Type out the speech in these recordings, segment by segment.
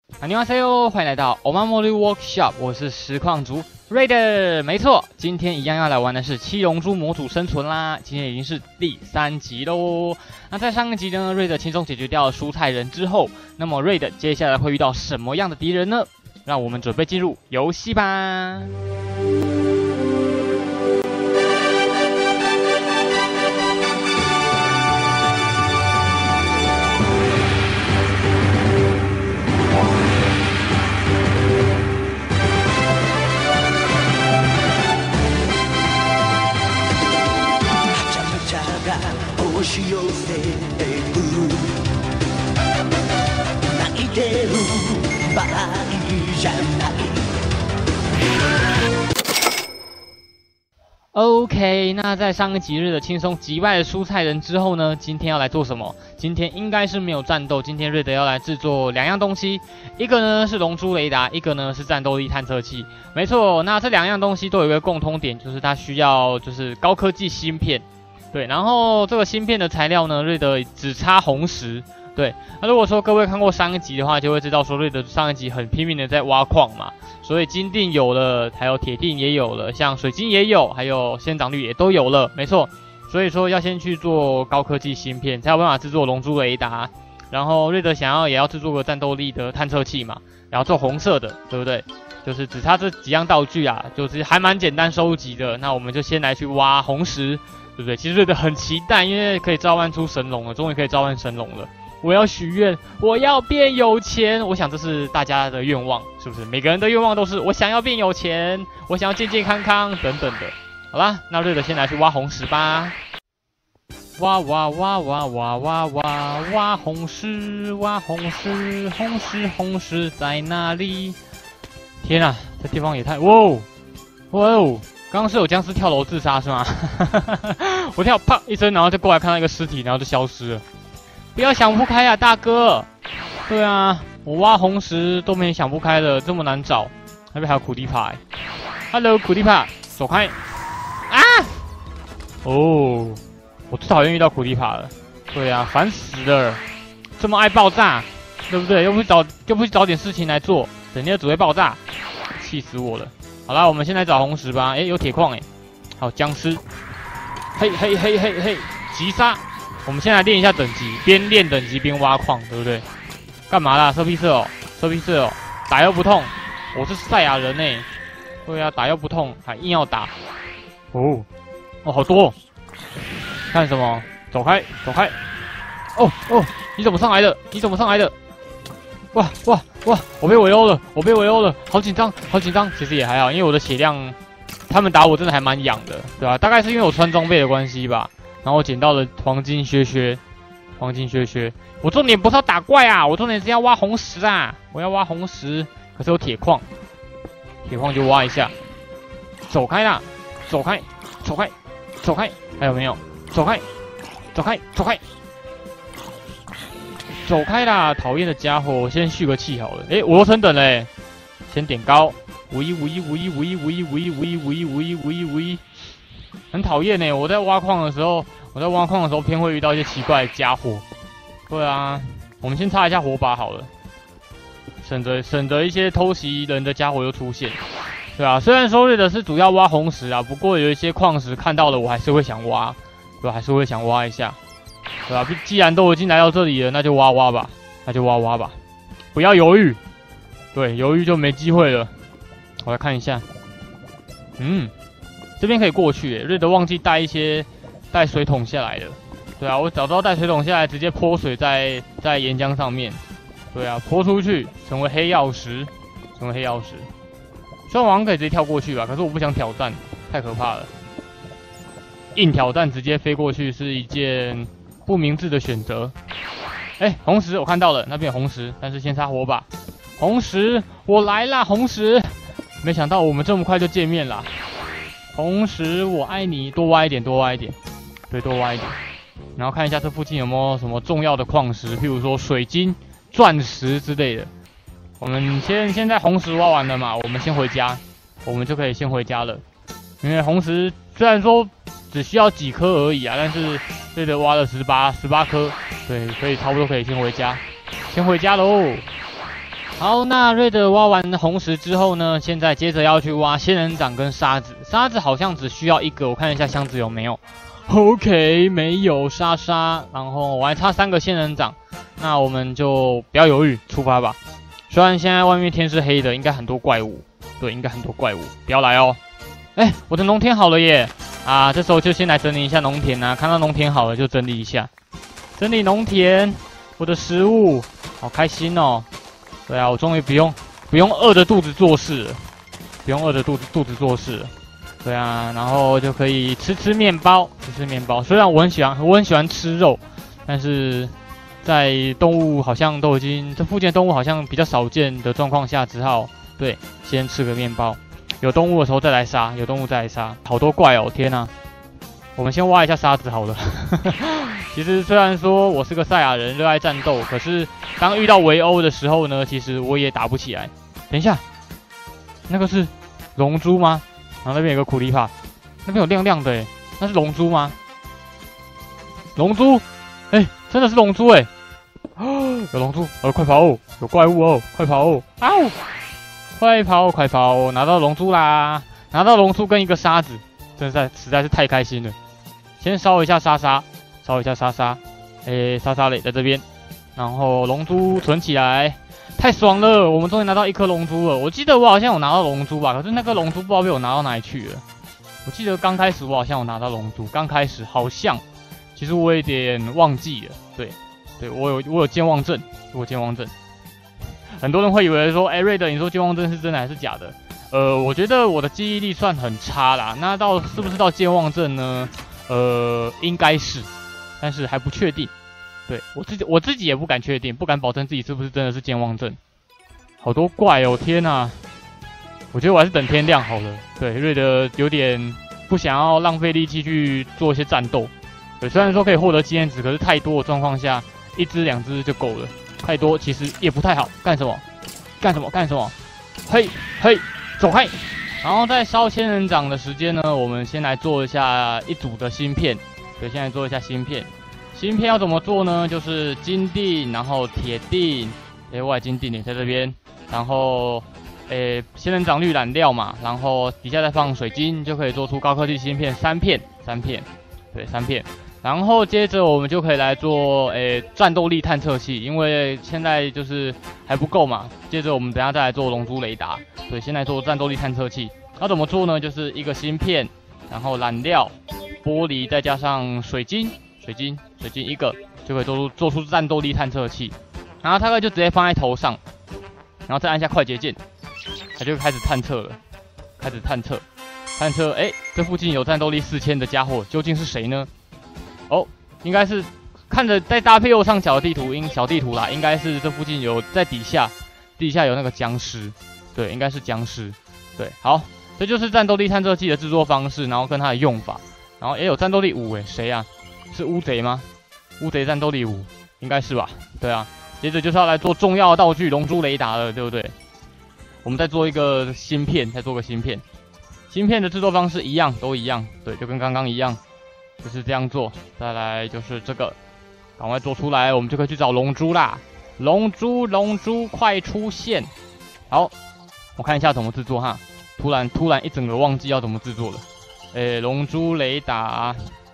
안녕하세요，欢迎来到 Omamori Workshop， 我是实况主 Raider。没错，今天一样要来玩的是七龙珠模组生存啦。今天已经是第3集喽。那在上一集呢，Raider轻松解决掉了蔬菜人之后，那么 Raider 接下来会遇到什么样的敌人呢？让我们准备进入游戏吧。 押し寄せてくる泣いてる場合じゃない。 OK， 那在上个集日的轻松击败了蔬菜人之后呢，今天要来做什么？今天应该是没有战斗，今天瑞德要来制作2样东西，一个呢是龙珠雷达，一个呢是战斗力探测器。没错，那这2样东西都有一个共通点，就是它需要高科技芯片。对，然后这个芯片的材料呢，瑞德只差红石。对，那如果说各位看过上一集的话，就会知道说瑞德上一集很拼命的在挖矿嘛，所以金锭有了，还有铁锭也有了，像水晶也有，还有仙长绿也都有了，没错。所以说要先去做高科技芯片，才有办法制作龙珠雷达。然后瑞德也要制作个战斗力的探测器嘛，然后做红色的，对不对？就是只差这几样道具啊，就是还蛮简单收集的。那我们就先来去挖红石。对不对？其实瑞德很期待，因为可以召唤出神龙了，终于可以召唤神龙了。我要许愿，我要变有钱。我想这是大家的愿望，是不是？每个人的愿望都是我想要变有钱，我想要健健康康等等的。好啦，那瑞德先来去挖红石吧。挖挖挖挖挖挖挖挖红石，挖红石，红石在哪里？天啊，这地方也太……哇哦！刚刚是有僵尸跳楼自杀是吗？我跳啪一声，然后就过来看到一个尸体，然后就消失了。不要想不开啊，大哥！对啊，我挖红石都没想不开了，这么难找。那边还有苦力怕，Hello 苦力怕，走开！啊！哦，我最讨厌遇到苦力怕了。对啊，烦死了，这么爱爆炸，对不对？又不去找点事情来做，整天只会爆炸，气死我了。好啦，我们先来找红石吧。有铁矿好僵尸，嘿，击杀！我们先来练一下等级，边练等级边挖矿，对不对？干嘛啦？射屁射哦，打又不痛。我是赛亚人对啊，打又不痛，还硬要打。哦，好多！看什么？走开！哦，你怎么上来的？哇！我被围殴了，好紧张。其实也还好，因为我的血量，他们打我真的还蛮痒的，对吧？大概是因为我穿装备的关系吧。然后我捡到了黄金靴。我重点不是要打怪啊，我重点是要挖红石啊！我要挖红石，可是有铁矿就挖一下。走开！还有没有？走开！走开啦，讨厌的家伙！我先蓄个气好了。我又升等嘞，先点高。无一，很讨厌我在挖矿的时候偏会遇到一些奇怪的家伙。对啊，我们先插一下火把好了，省得一些偷袭人的家伙又出现。对啊，虽然说瑞德是主要挖红石啊，不过有一些矿石看到了我还是会想挖，对吧？还是会想挖一下。对吧？既然都已经来到这里了，那就挖吧，不要犹豫，对，犹豫就没机会了。我来看一下，这边可以过去瑞德忘记带水桶下来的，对啊，我早知道带水桶下来，直接泼水在岩浆上面，对啊，泼出去成为黑曜石，虽然我好像可以直接跳过去吧，可是我不想挑战，太可怕了。硬挑战直接飞过去是一件不明智的选择。红石我看到了，那边有红石，但是先插火把。红石，我来啦！红石，没想到我们这么快就见面啦。红石，我爱你，多挖一点，对，多挖一点。然后看一下这附近有没有什么重要的矿石，譬如说水晶、钻石之类的。我们现在红石挖完了嘛，我们先回家，我们就可以先回家了。因为红石虽然说只需要几颗而已啊，但是对的挖了18颗，对，差不多可以先回家喽。 好，那瑞德挖完红石之后呢，现在接着要去挖仙人掌跟沙子。沙子好像只需要一个，我看一下箱子有没有。OK， 没有沙沙，然后我还差3个仙人掌，那我们就不要犹豫，出发吧。虽然现在外面天是黑的，应该很多怪物，对，应该很多怪物，不要来哦。哎，我的农田好了耶！啊，这时候就先来整理一下农田啊，看到农田好了就整理一下，整理农田，我的食物，好开心哦。对啊，我终于不用饿着肚子做事了，不用饿着肚子做事了。对啊，然后就可以吃面包，吃面包。虽然我很喜欢吃肉，但是在动物好像都已经这附近的动物好像比较少见的状况下，只好对先吃个面包。有动物的时候再来杀，有动物再来杀。好多怪哦，天哪！我们先挖一下沙子好了。其实虽然说我是个赛亚人，热爱战斗，可是当遇到围殴的时候呢，其实我也打不起来。等一下，那个是龙珠吗？然后那边有个苦力怕，那边有亮亮的诶，那是龙珠吗？龙珠，哎，真的是龙珠哎！有龙珠，快跑哦！有怪物哦，快跑哦！啊呜！快跑快跑！拿到龙珠啦！拿到龙珠跟一个沙子，实在是太开心了。先烧一下沙沙，烧一下沙沙，沙沙磊在这边，然后龙珠存起来，太爽了！我们终于拿到1颗龙珠了。我记得我好像有拿到龙珠吧，可是那个龙珠不知道被我拿到哪里去了。我记得刚开始我好像有拿到龙珠，刚开始好像，其实我有点忘记了。对，我有健忘症，我有健忘症。很多人会以为说，瑞德，你说健忘症是真的还是假的？我觉得我的记忆力算很差啦。那是不是到健忘症呢？应该是，但是还不确定。对，我自己也不敢确定，不敢保证自己是不是真的是健忘症。好多怪哦，天哪！我觉得我还是等天亮好了。对，瑞德有点不想要浪费力气去做一些战斗。对，虽然说可以获得经验值，可是太多的状况下，1只2只就够了。太多其实也不太好。干什么？嘿，走开！然后在烧仙人掌的时间呢，我们先来做一下一组的芯片。对，先来做一下芯片。芯片要怎么做呢？就是金锭，然后铁锭，外金锭也在这边，然后仙人掌绿染料嘛，然后底下再放水晶，就可以做出高科技芯片3片，对，3片。然后接着我们就可以来做战斗力探测器，因为现在就是还不够嘛。接着我们等一下再来做龙珠雷达，对，先来做战斗力探测器。要怎么做呢？就是一个芯片，然后染料、玻璃，再加上水晶一个，就可以做出战斗力探测器。然后大概就直接放在头上，然后再按下快捷键，它就开始探测了。探测，这附近有战斗力4000的家伙，究竟是谁呢？应该是看着再搭配右上角的地图，小地图啦，应该是这附近有在底下有那个僵尸，对，应该是僵尸，对，好，这就是战斗力探测器的制作方式，然后跟它的用法，然后也有战斗力5，谁啊？是乌贼吗？乌贼战斗力5，应该是吧？对啊，接着就是要来做重要的道具龙珠雷达了，对不对？我们再做一个芯片，芯片的制作方式都一样，对，就跟刚刚一样。就是这样做，再来就是这个，赶快做出来，我们就可以去找龙珠啦！龙珠，快出现！好，我看一下怎么制作哈。突然一整个忘记要怎么制作了。龙珠雷达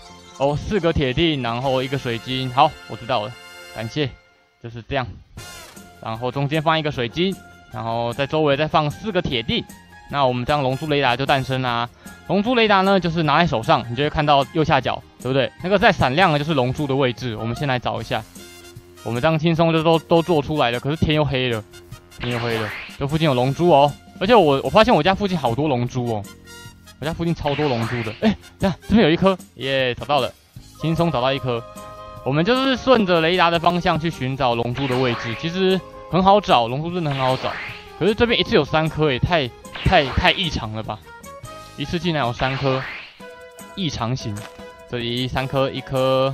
，4个铁锭，然后1个水晶。好，我知道了，感谢。就是这样，然后中间放1个水晶，然后在周围再放4个铁锭。那我们这样龙珠雷达就诞生啦。龙珠雷达呢，就是拿在手上，你就会看到右下角，对不对？那个在闪亮的就是龙珠的位置。我们先来找一下，我们这样轻松就都做出来了。可是天又黑了，这附近有龙珠哦，而且我发现我家附近好多龙珠哦，我家附近超多龙珠的。这边有1颗，耶，找到了，轻松找到1颗。我们就是顺着雷达的方向去寻找龙珠的位置，其实很好找，龙珠真的很好找。可是这边一次有3颗，也太异常了吧！一次竟然有3颗，异常型。这里3颗，1颗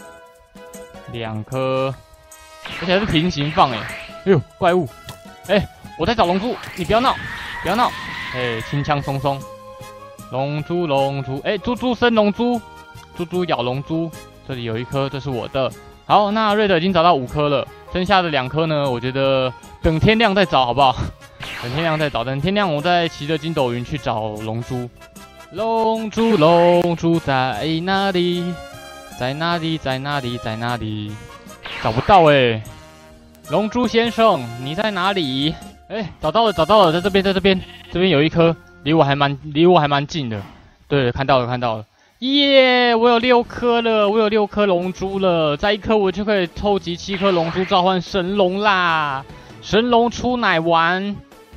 ，2颗，而且还是平行放哎呦，怪物！我在找龙珠，你不要闹，轻枪松松。龙珠，猪生龙珠，猪咬龙珠。这里有1颗，这是我的。好，那瑞德已经找到5颗了，剩下的2颗呢，我觉得等天亮再找好不好？等天亮再找，等天亮我再骑着筋斗云去找龙珠。龙珠在哪里？在哪里？在哪里？在哪里？找不到哎！龙珠先生，你在哪里？哎，找到了，在这边，这边有一颗，离我还蛮近的。对，看到了。耶！我有6颗了，我有6颗龙珠了，再1颗我就可以凑集7颗龙珠召唤神龙啦！神龙出奶丸，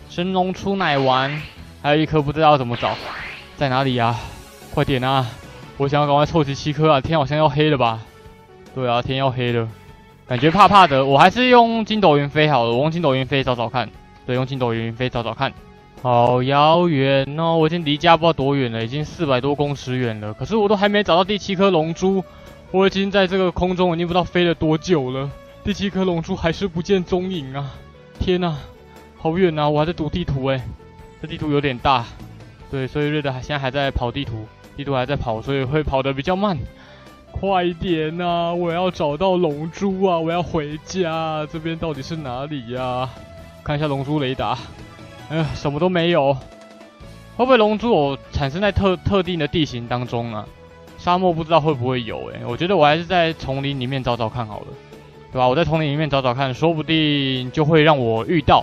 还有1颗不知道怎么找，在哪里啊？快点啊！我想要赶快凑齐7颗啊！天好像要黑了吧？对啊，天要黑了，感觉怕怕的。我还是用筋斗云飞好了，我用筋斗云飞找找看。对，用筋斗云飞找找看。好遥远哦！我已经离家不知道多远了，已经400多公尺远了。可是我都还没找到第7颗龙珠，我已经在这个空中已经不知道飞了多久了。第7颗龙珠还是不见踪影啊！天哪，好远啊！我还在读地图哎，这地图有点大。对，所以瑞德现在还在跑地图，地图还在跑，所以会跑得比较慢。快点啊！我要找到龙珠啊！我要回家。这边到底是哪里呀？看一下龙珠雷达。什么都没有，会不会龙珠有产生在特定的地形当中啊？沙漠不知道会不会有我觉得我还是在丛林里面找找看好了，对吧？我在丛林里面找找看，说不定就会让我遇到，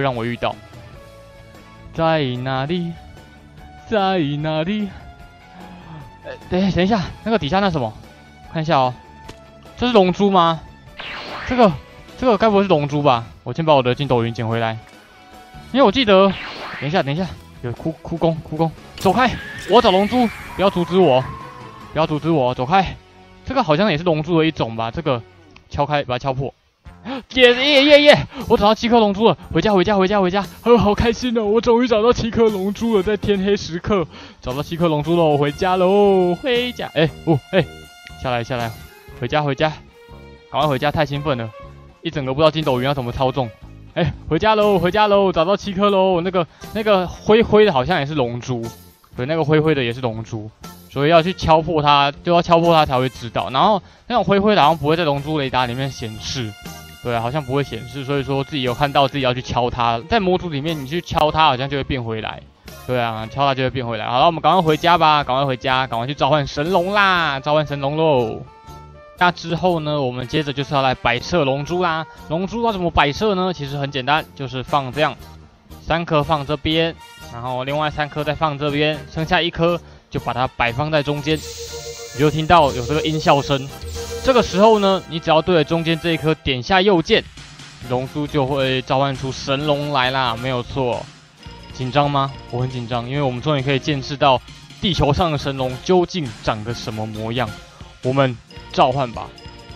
在哪里？在哪里？等一下，那个底下那什么？看一下哦，这是龙珠吗？这个该不会是龙珠吧？我先把我的筋斗云捡回来。因为我记得，等一下，有哭公，走开！我要找龙珠，不要阻止我，走开！这个好像也是龙珠的一种吧？这个敲开，把它敲破。耶！我找到7颗龙珠了，回家！好开心哦！我终于找到7颗龙珠了，在天黑时刻找到7颗龙珠了，我回家喽！回家！下来，回家！赶快回家！太兴奋了，一整个不知道筋斗云要怎么操纵。回家喽！找到7颗喽！那个灰的好像也是龙珠，对，那个灰的也是龙珠，所以要去敲破它，才会知道。然后那种灰的好像不会在龙珠雷达里面显示，对啊，好像不会显示，所以说自己有看到自己要去敲它，在模组里面你去敲它，好像就会变回来。对啊，敲它就会变回来。好了，我们赶快回家吧，赶快去召唤神龙啦！召唤神龙喽！那之后呢，我们接着就是要来摆设龙珠啦。龙珠要怎么摆设呢？其实很简单，就是放这样，3颗放这边，然后另外3颗再放这边，剩下1颗就把它摆放在中间。你就听到有这个音效声。这个时候呢，你只要对着中间这一颗点下右键，龙珠就会召唤出神龙来啦，没有错。紧张吗？我很紧张，因为我们终于可以见识到地球上的神龙究竟长个什么模样。我们召唤吧！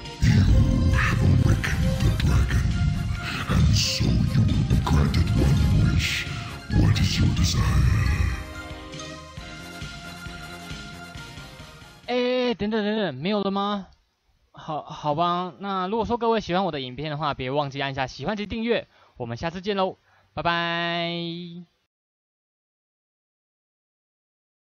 等，没有了吗？好吧，那如果说各位喜欢我的影片的话，别忘记按下喜欢及订阅。我们下次见喽，拜拜。